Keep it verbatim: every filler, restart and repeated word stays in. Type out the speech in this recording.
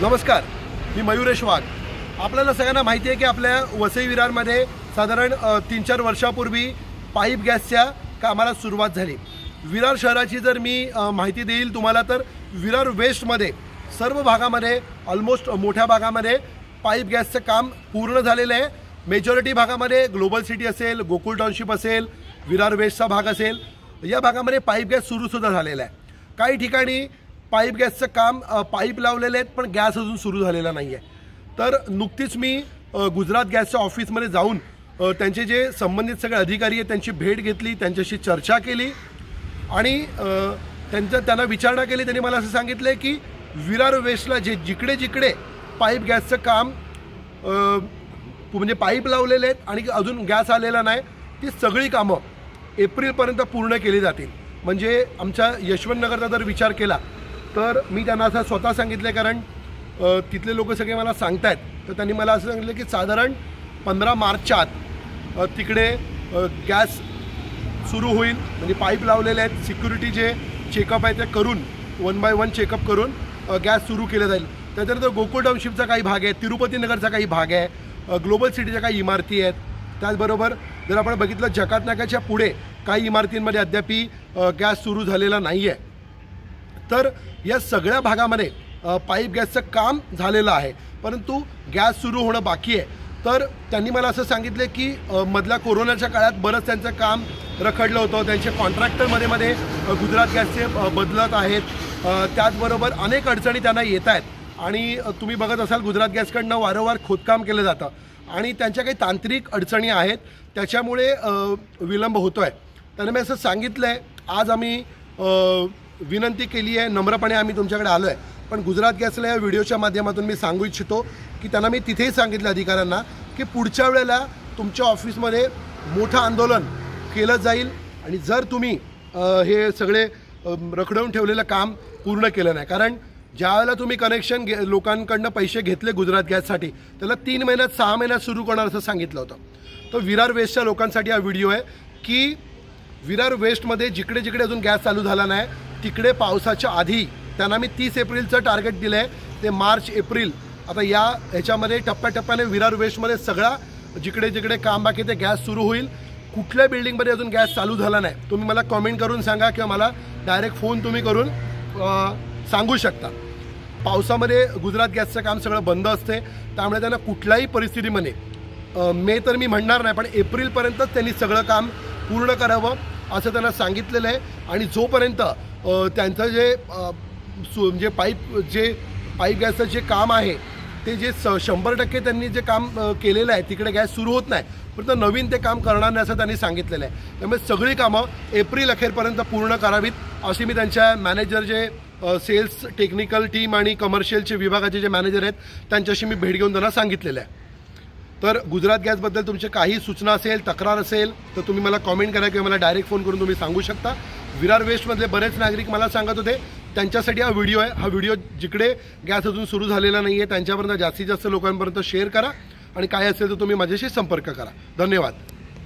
नमस्कार, मी मयुरेश वाघ। आपल्याला सगळ्यांना माहिती आहे की आपल्या वसई विरारमध्ये साधारण तीन चार वर्षापूर्वी पाईप गॅसच्या कामाला सुरुवात झाली। विरार शहराची जर मी माहिती देईल तुम्हाला तर विरार वेस्टमध्ये सर्व भागामध्ये ऑलमोस्ट मोठ्या भागामध्ये पाईप गॅसचं काम पूर्ण झालेलं आहे। मेजॉरिटी भागामध्ये ग्लोबल सिटी असेल, गोकुळ टाउनशिप असेल, विरार वेस्टचा भाग असेल, या भागामध्ये पाईप गॅस सुरूसुद्धा झालेला आहे। काही ठिकाणी पाईप गॅसचं काम पाईप लावलेले आहेत पण गॅस अजून सुरू झालेला नाही आहे। तर नुकतीच मी गुजरात गॅसच्या ऑफिसमध्ये जाऊन त्यांचे जे संबंधित सगळे अधिकारी आहेत त्यांची भेट घेतली, त्यांच्याशी चर्चा केली आणि त्यांचं त्यांना विचारणा केली। त्यांनी मला असं सांगितलं की विरार वेस्टला जे जिकडे जिकडे पाईप गॅसचं काम म्हणजे पाईप लावलेले आहेत आणि अजून गॅस आलेला नाही, ती सगळी कामं एप्रिलपर्यंत पूर्ण केली जातील। म्हणजे आमच्या यशवंतनगरचा जर विचार केला तर मी त्यांना असं स्वतः सांगितलं, कारण तिथले लोक सगळे मला सांगतायत, तर त्यांनी मला असं सांगितलं की साधारण पंधरा मार्चच्या आत तिकडे गॅस सुरू होईल। म्हणजे पाईप लावलेले आहेत, सिक्युरिटी जे चेकअप आहे ते करून वन बाय वन चेकअप करून गॅस सुरू केलं जाईल। त्याच्यानंतर गोकुळ टाउनशिपचा काही भाग आहे, तिरुपती नगरचा काही भाग आहे, ग्लोबल सिटीच्या काही इमारती आहेत। त्याचबरोबर जर आपण बघितलं जकात नाक्याच्या पुढे काही इमारतींमध्ये अद्यापी गॅस सुरू झालेला नाही आहे। तर या सगळ्या भागामध्ये पाईप गॅसचं काम झालेलं आहे, परंतु गॅस सुरू होणं बाकी आहे। तर त्यांनी मला असं सांगितलं की मधल्या कोरोनाच्या काळात बरंच त्यांचं काम रखडलं होतं, त्यांचे कॉन्ट्रॅक्टरमध्ये मध्ये गुजरात गॅसचे बदलत आहेत, त्याचबरोबर अनेक अडचणी त्यांना येत आहेत आणि तुम्ही बघत असाल गुजरात गॅसकडनं वारंवार खोदकाम केलं जातं आणि त्यांच्या काही तांत्रिक अडचणी आहेत, त्याच्यामुळे विलंब होतो आहे। त्यांनी मी असं सांगितलं आहे, आज आम्ही विनंती केली आहे, नम्रपणे आम्ही तुमच्याकडे आलो आहे, पण गुजरात गॅसला या व्हिडिओच्या माध्यमातून मी सांगू इच्छितो की त्यांना मी तिथेही सांगितलं अधिकाऱ्यांना की पुढच्या वेळेला तुमच्या ऑफिसमध्ये मोठं आंदोलन केलं जाईल आणि जर तुम्ही हे सगळे रखडवून ठेवलेलं काम पूर्ण केलं नाही, कारण ज्या वेळेला तुम्ही कनेक्शन घे लोकांकडनं पैसे घेतले गुजरात गॅससाठी त्याला तीन महिन्यात सहा महिन्यात सुरू करणार असं सांगितलं होतं। तर विरार वेस्टच्या लोकांसाठी हा व्हिडिओ आहे की विरार वेस्टमध्ये जिकडे जिकडे अजून गॅस चालू झाला नाही तिकडे पावसाच्या आधी त्यांना मी तीस एप्रिलचं टार्गेट दिलं आहे, ते मार्च एप्रिल आता या ह्याच्यामध्ये टप्प्याटप्प्याने विरार वेस्टमध्ये सगळा जिकडे जिकडे काम बाकी ते गॅस सुरू होईल। कुठल्या बिल्डिंगमध्ये अजून गॅस चालू झाला नाही तुम्ही मला कॉमेंट करून सांगा किंवा मला डायरेक्ट फोन तुम्ही करून सांगू शकता। पावसामध्ये गुजरात गॅसचं काम सगळं बंद असते, त्यामुळे त्यांना कुठल्याही परिस्थितीमध्ये मे तर मी म्हणणार नाही पण एप्रिलपर्यंतच त्यांनी सगळं काम पूर्ण करावं असं त्यांना सांगितलेलं आहे। आणि जोपर्यंत त्यांचं जे म्हणजे पाईप जे पाईप गॅसचं जे काम आहे ते जे स शंभर टक्के त्यांनी जे काम केलेलं आहे तिकडे गॅस सुरू होत नाही, पण नवीन ते काम करणार नाही असं त्यांनी सांगितलेलं आहे। त्यामुळे सगळी कामं एप्रिल अखेरपर्यंत पूर्ण करावीत अशी मी त्यांच्या मॅनेजर जे सेल्स टेक्निकल टीम आणि कमर्शियलचे विभागाचे जे मॅनेजर आहेत त्यांच्याशी मी भेट घेऊन त्यांना सांगितलेलं आहे। तर गुजरात गॅसबद्दल तुमचे काही सूचना असेल, तक्रार असेल तर तुम्ही मला कॉमेंट करा किंवा मला डायरेक्ट फोन करून तुम्ही सांगू शकता। विरार वेस्टमधले बरेच नागरिक मला सांगत होते त्यांच्यासाठी हा व्हिडिओ आहे। हा व्हिडिओ जिकडे गॅस अजून सुरू झालेला नाही आहे त्यांच्यापर्यंत जास्तीत जास्त लोकांपर्यंत शेअर करा आणि काय असेल तर तुम्ही माझ्याशी संपर्क करा। धन्यवाद।